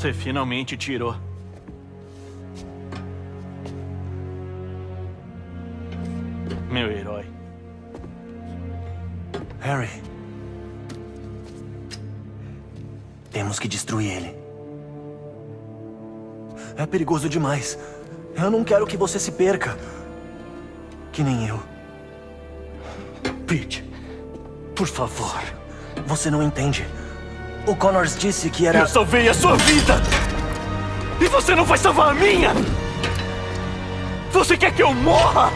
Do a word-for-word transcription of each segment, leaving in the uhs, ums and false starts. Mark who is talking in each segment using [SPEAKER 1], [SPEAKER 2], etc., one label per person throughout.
[SPEAKER 1] Você finalmente tirou. Meu herói.
[SPEAKER 2] Harry. Temos que destruir ele. É perigoso demais. Eu não quero que você se perca. Que nem eu.
[SPEAKER 1] Pete, por favor.
[SPEAKER 2] Você não entende. O Connors disse que era...
[SPEAKER 1] Eu salvei a sua vida! E você não vai salvar a minha! Você quer que eu morra?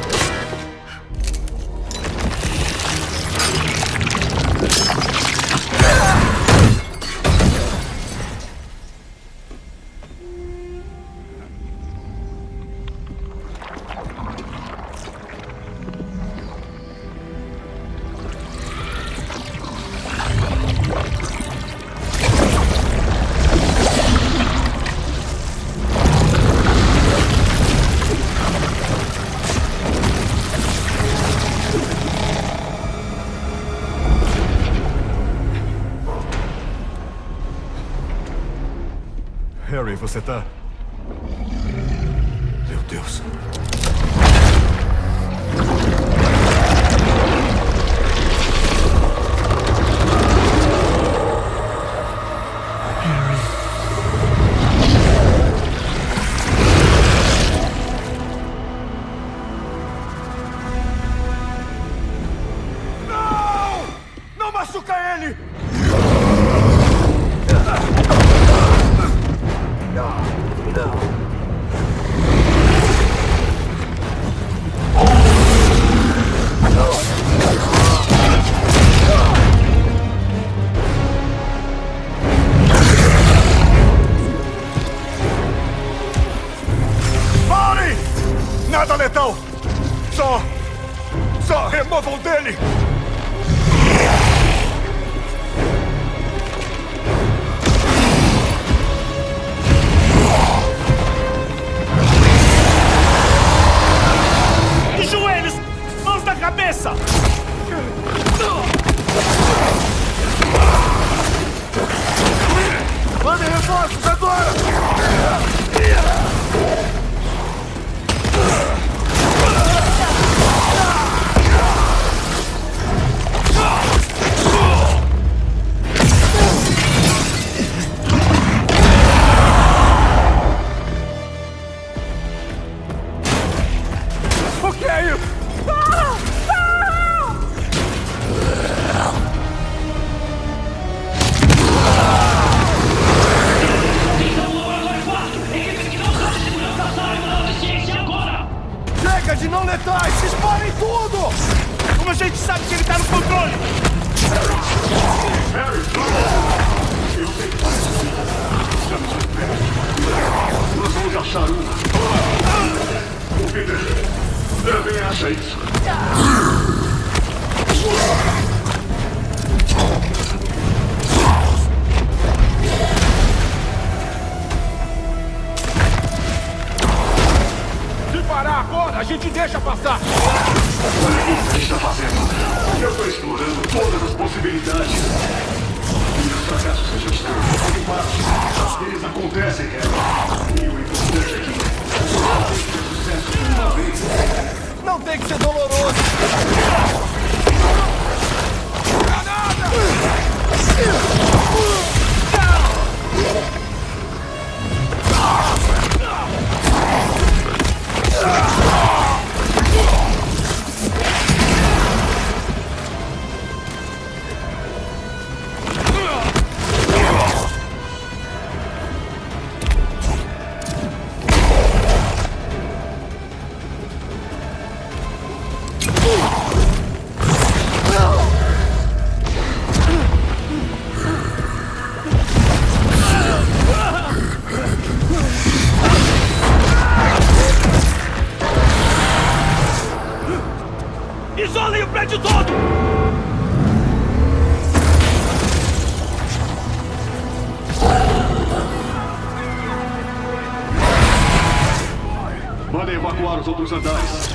[SPEAKER 3] Harry, você tá... Meu Deus.
[SPEAKER 4] Não! Não machuca ele! Parem! Nada letal! Só... Só removam dele!
[SPEAKER 1] Joelhos! Mãos na cabeça!
[SPEAKER 4] Mandem reforços agora! O que é isso? Chega de não letais! Disparem tudo!
[SPEAKER 1] Como a gente sabe que ele tá no controle?
[SPEAKER 4] Harry! Eu sei. Nós vamos achar uma. O Peter também acha isso. Se parar agora, a gente deixa passar. Olha o que você está fazendo. Eu estou explorando todas as possibilidades. E os fracassos que a gente tem fazem parte. Eles acontecem, Harry. E o importante é que ter sucesso de uma vez. Não tem que ser doloroso. Granada!
[SPEAKER 1] Isolem o prédio todo!
[SPEAKER 4] Mandem evacuar os outros andares.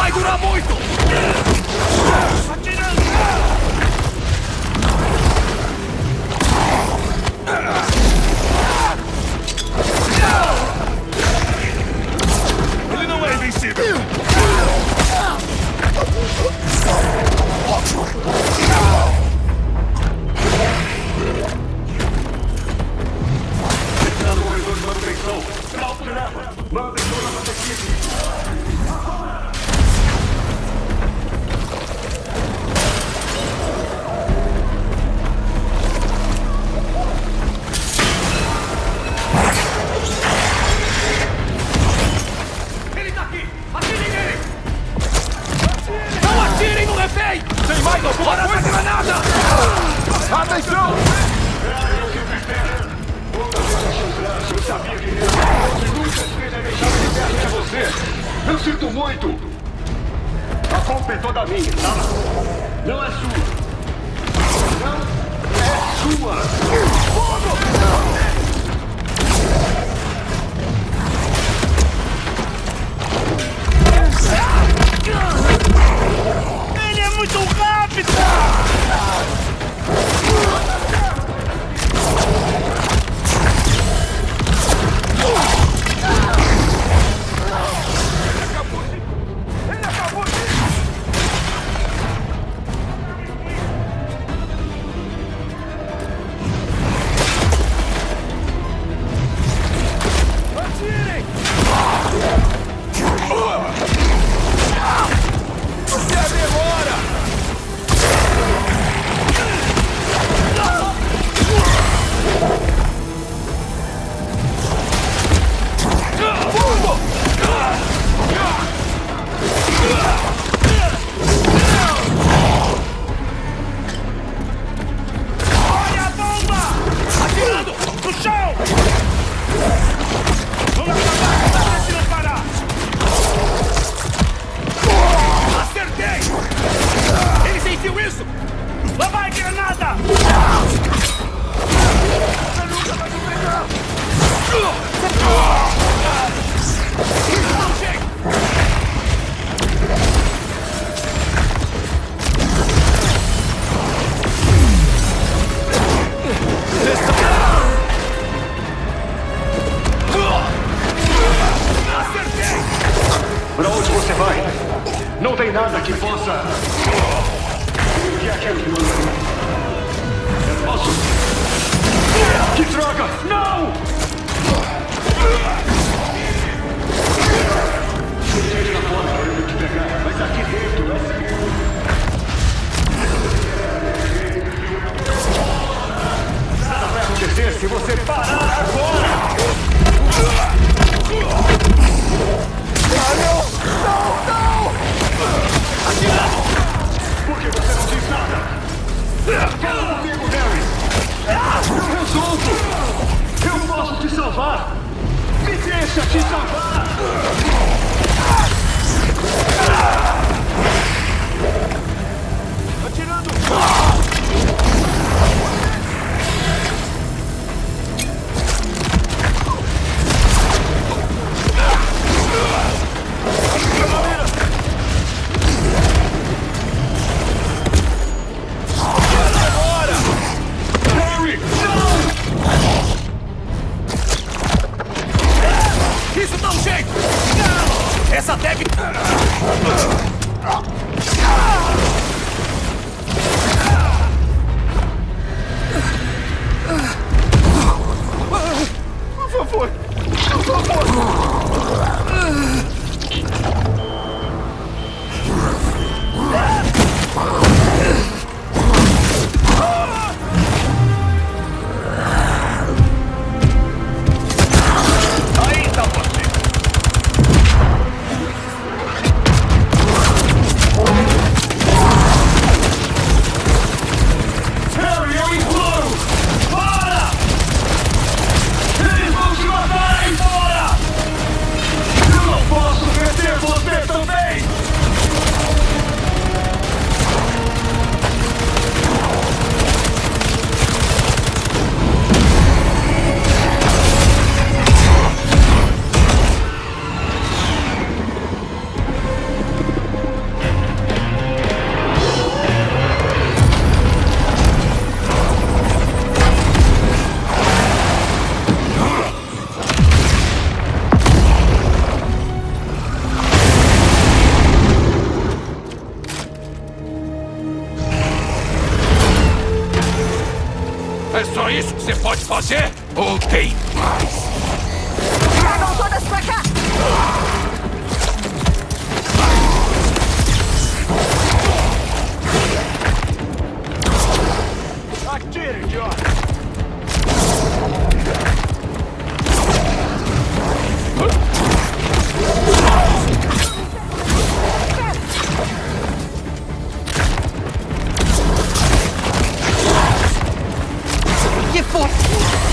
[SPEAKER 1] vai durar muito! Atirando!
[SPEAKER 3] Ele não é invencível!
[SPEAKER 4] Está no corredor de manutenção. Salto de leva. Manutenção na nossa equipe.
[SPEAKER 1] Ele tá aqui! Atirem nele! Não atirem no refém! Tem mais alguma coisa? Granada!
[SPEAKER 3] Atenção!
[SPEAKER 4] Eu sabia que ele ia. Nunca seja deixado de perto de você. Eu sinto muito. A culpa é toda minha, tá? Não é sua. Não é sua. Fogo!
[SPEAKER 1] Ele é muito rápido!
[SPEAKER 4] Pra onde você vai? Não tem nada que possa... O que é aquilo que não... Eu posso... Que droga! Não! Gente lá fora pra eu te pegar, mas aqui dentro é seguro. Nada vai acontecer se você parar agora!
[SPEAKER 3] Ah, não! Não, não!
[SPEAKER 4] Atirando! Por que você não diz nada? Fala comigo, Harry! Eu resolvo! Eu posso te salvar! Me deixa te salvar!
[SPEAKER 3] Atirando!
[SPEAKER 1] Isso dá um jeito! Essa técnica...
[SPEAKER 3] Por favor! Por favor!
[SPEAKER 1] Aí tá você! você ou tem mais?
[SPEAKER 5] Tragam todas pra cá!
[SPEAKER 3] Atire, idiota!
[SPEAKER 5] Que força!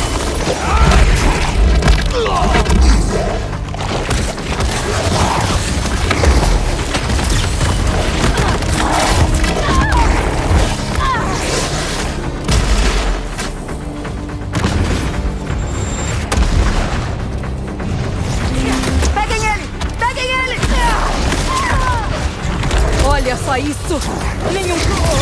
[SPEAKER 5] Peguem ele! Peguem ele! Olha só isso! Nenhum...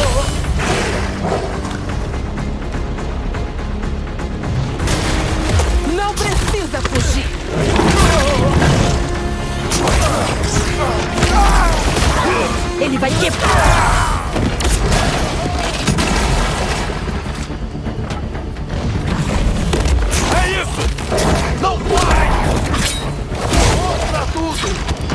[SPEAKER 5] Não precisa fugir! Ele vai quebrar!
[SPEAKER 1] É isso! Não vai!
[SPEAKER 3] Pra tudo!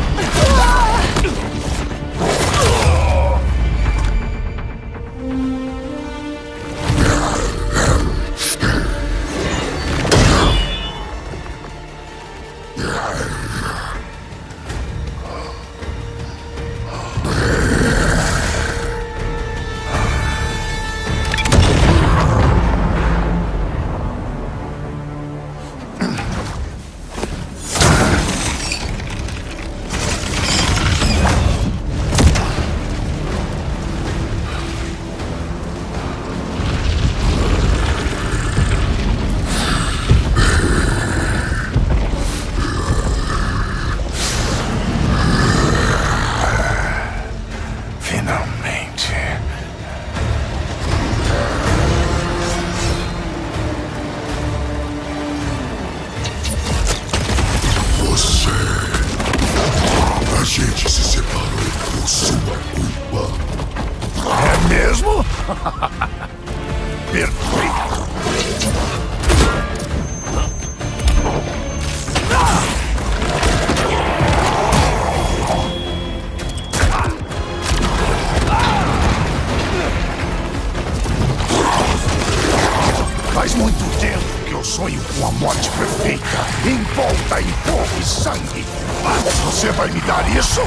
[SPEAKER 3] Faz muito tempo que eu sonho com a morte perfeita, envolta em fogo e sangue. Você vai me dar isso?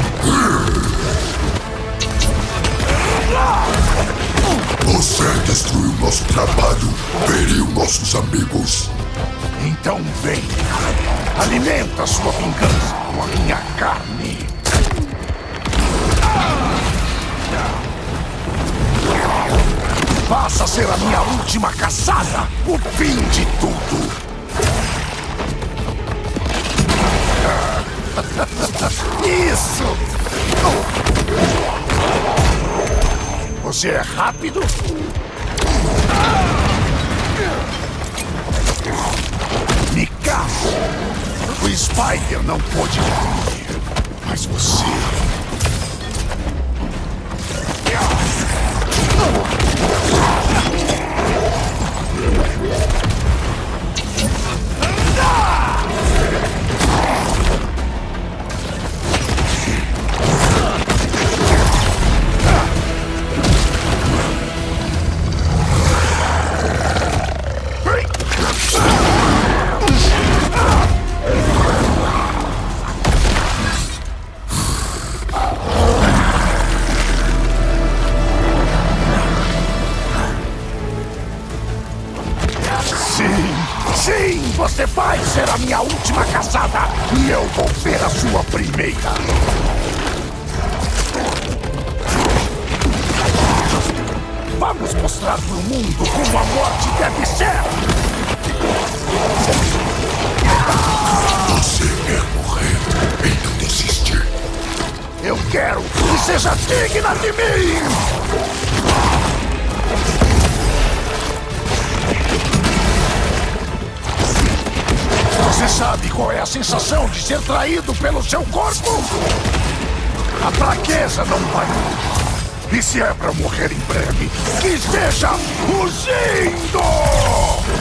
[SPEAKER 6] Você destruiu nosso trabalho, feriu nossos amigos.
[SPEAKER 3] Então vem, alimenta a sua vingança com a minha carne. Passa a ser a minha última caçada, o fim de tudo. Isso! Você é rápido? Me caça! O Spider não pôde me deter, mas você... Sim, você vai ser a minha última caçada e eu vou ser a sua primeira. Vamos mostrar pro mundo como a morte deve ser.
[SPEAKER 6] Você quer morrer, então desiste.
[SPEAKER 3] Eu quero que seja digna de mim. Você sabe qual é a sensação de ser traído pelo seu corpo? A fraqueza não vai. E se é pra morrer em breve, que esteja fugindo!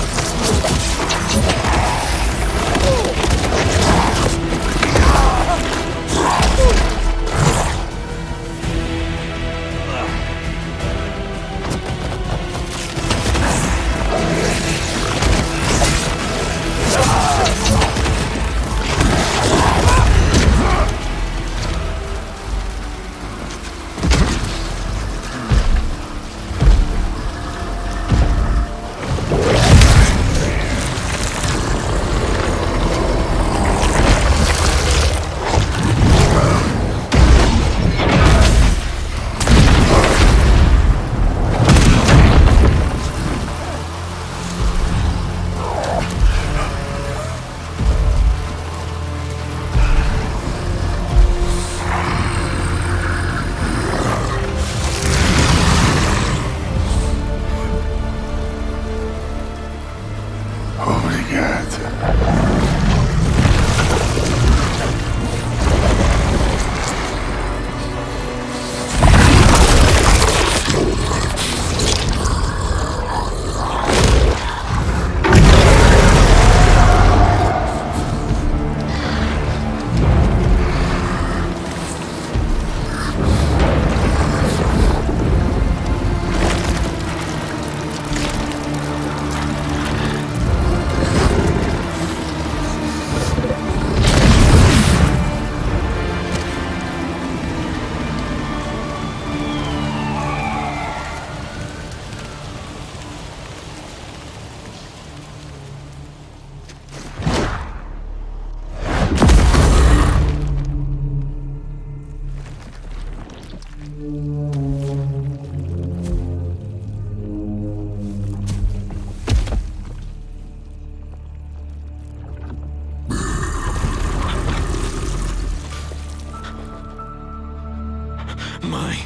[SPEAKER 2] Mãe.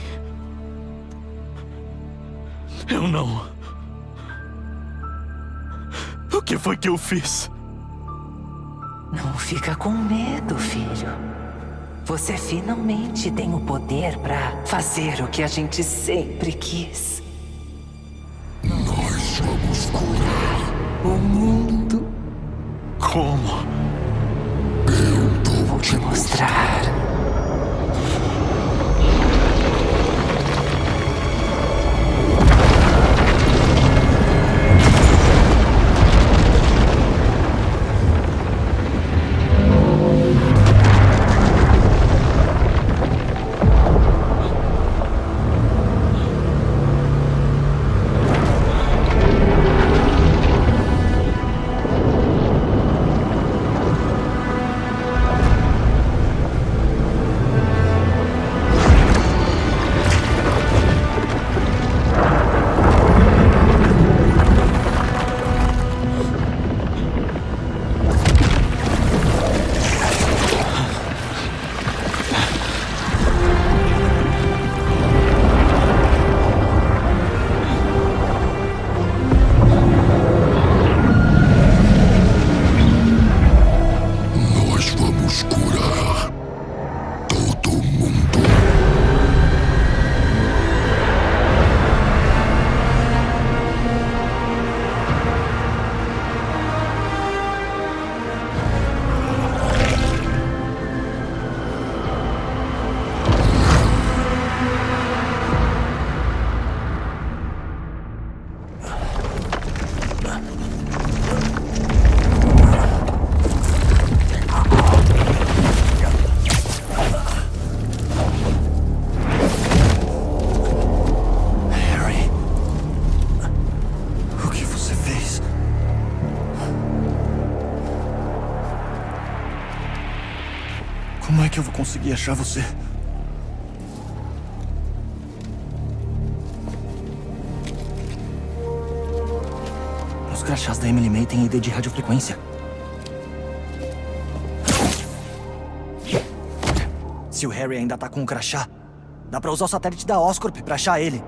[SPEAKER 2] Eu não... O que foi que eu fiz?
[SPEAKER 7] Não fica com medo, filho. Você finalmente tem o poder para fazer o que a gente sempre quis.
[SPEAKER 6] Nós vamos curar
[SPEAKER 7] o mundo.
[SPEAKER 2] Como?
[SPEAKER 6] Eu
[SPEAKER 7] vou te mostrar.
[SPEAKER 2] Como é que eu vou conseguir achar você? Os crachás da Emily May têm I D de radiofrequência. Se o Harry ainda tá com o crachá, dá pra usar o satélite da Oscorp pra achar ele.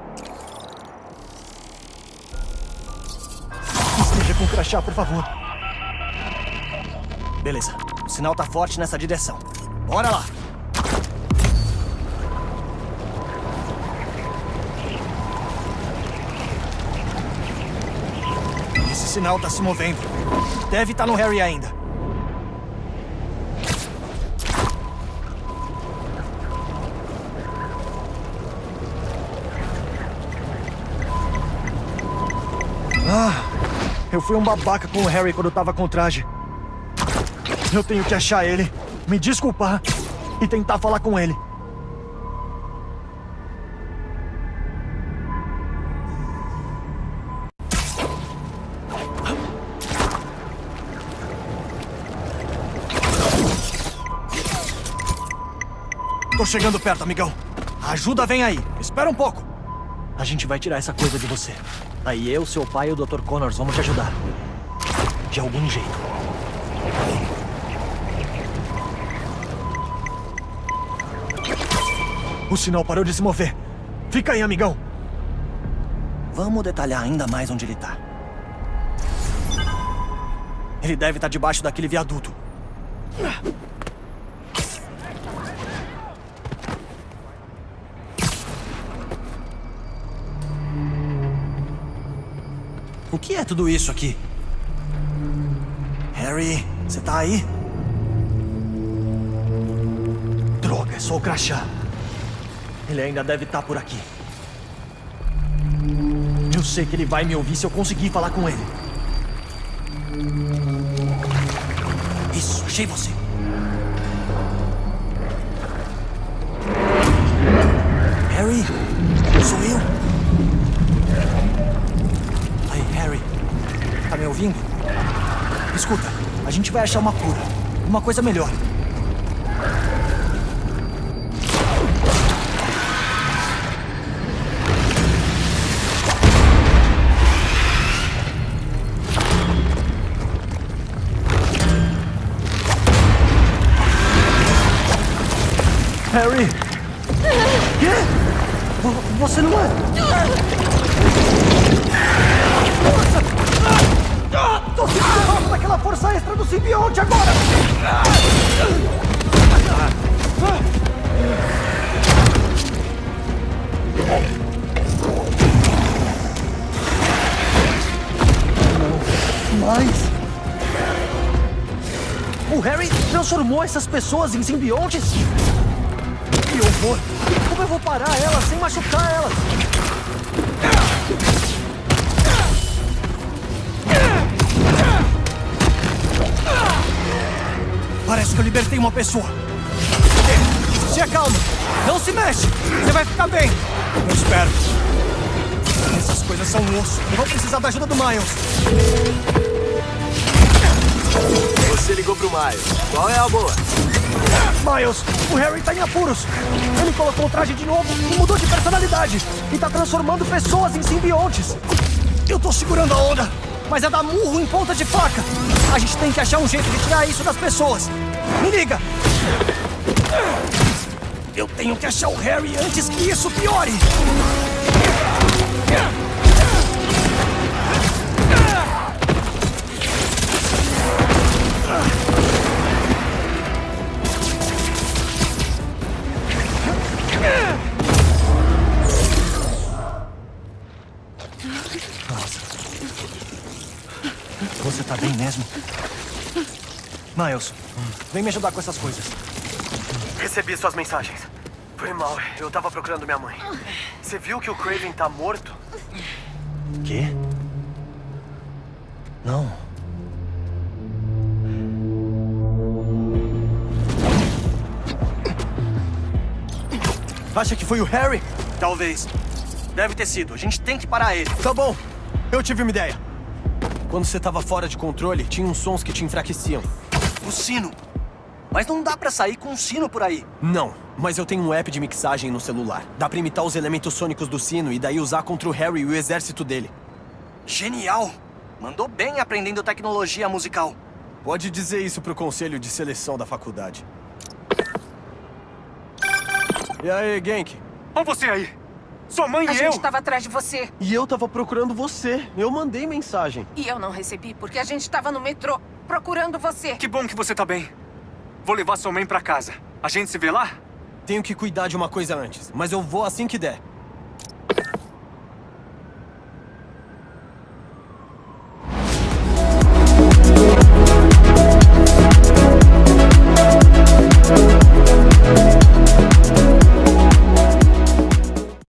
[SPEAKER 2] Esteja com o crachá, por favor. Beleza. O sinal tá forte nessa direção. Bora lá! Esse sinal tá se movendo. Deve estar no Harry ainda. Ah, eu fui um babaca com o Harry quando eu tava com o traje. Eu tenho que achar ele, me desculpar e tentar falar com ele. Tô chegando perto, amigão. A ajuda vem aí. Espera um pouco. A gente vai tirar essa coisa de você. Aí eu, seu pai e o doutor Connors vamos te ajudar. De algum jeito. O sinal parou de se mover. Fica aí, amigão. Vamos detalhar ainda mais onde ele tá. Ele deve estar debaixo daquele viaduto. O que é tudo isso aqui? Harry, você tá aí? Droga, é só o crachá. Ele ainda deve estar por aqui. Eu sei que ele vai me ouvir se eu conseguir falar com ele. Isso, achei você. Harry, sou eu. Aí, Harry. Tá me ouvindo? Escuta, a gente vai achar uma cura. Uma coisa melhor. Harry! Quê? V- Você não é... Nossa! Ah, tô sentindo falta daquela força extra do simbionte agora! Não, mas... O Harry transformou essas pessoas em simbiontes? Que horror! Como eu vou parar elas sem machucar elas? Parece que eu libertei uma pessoa. Se acalma! Não se mexe! Você vai ficar bem! Eu espero. Essas coisas são um osso. Eu vou precisar da ajuda do Miles.
[SPEAKER 8] Você ligou pro Miles. Qual é a boa?
[SPEAKER 2] Miles, o Harry tá em apuros. Ele colocou o traje de novo e mudou de personalidade. E tá transformando pessoas em simbiontes. Eu tô segurando a onda, mas é dar murro em ponta de faca. A gente tem que achar um jeito de tirar isso das pessoas. Me liga! Eu tenho que achar o Harry antes que isso piore. Você tá bem mesmo? Miles, vem me ajudar com essas coisas.
[SPEAKER 8] Recebi suas mensagens. Foi mal, eu tava procurando minha mãe. Você viu que o Kraven tá morto?
[SPEAKER 2] Quê? Não. Acha que foi o Harry? Talvez. Deve ter sido. A gente tem que parar ele. Tá bom. Eu tive uma ideia. Quando você tava fora de controle, tinha uns sons que te enfraqueciam. O sino. Mas não dá pra sair com um sino por aí. Não, mas eu tenho um app de mixagem no celular. Dá pra imitar os elementos sônicos do sino e daí usar contra o Harry e o exército dele. Genial! Mandou bem aprendendo tecnologia musical. Pode dizer isso pro conselho de seleção da faculdade. E aí, Genk?
[SPEAKER 1] Olha você aí! Sua mãe
[SPEAKER 9] A
[SPEAKER 1] e
[SPEAKER 9] gente
[SPEAKER 1] eu!
[SPEAKER 9] estava atrás de você.
[SPEAKER 10] E eu tava procurando você. Eu mandei mensagem.
[SPEAKER 9] E eu não recebi porque a gente estava no metrô procurando você.
[SPEAKER 1] Que bom que você tá bem. Vou levar sua mãe pra casa. A gente se vê lá?
[SPEAKER 2] Tenho que cuidar de uma coisa antes, mas eu vou assim que der.